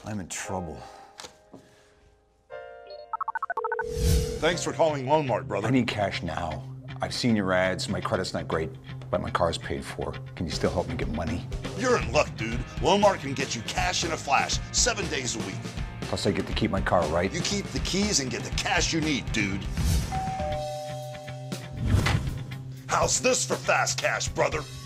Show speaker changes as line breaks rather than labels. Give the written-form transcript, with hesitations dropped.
I'm in trouble.
Thanks for calling Loan Mart, brother.
I need cash now. I've seen your ads. My credit's not great, but my car's paid for. Can you still help me get money?
You're in luck, dude. Loan Mart can get you cash in a flash, 7 days a week.
Plus, I get to keep my car, right?
You keep the keys and get the cash you need, dude. How's this for fast cash, brother?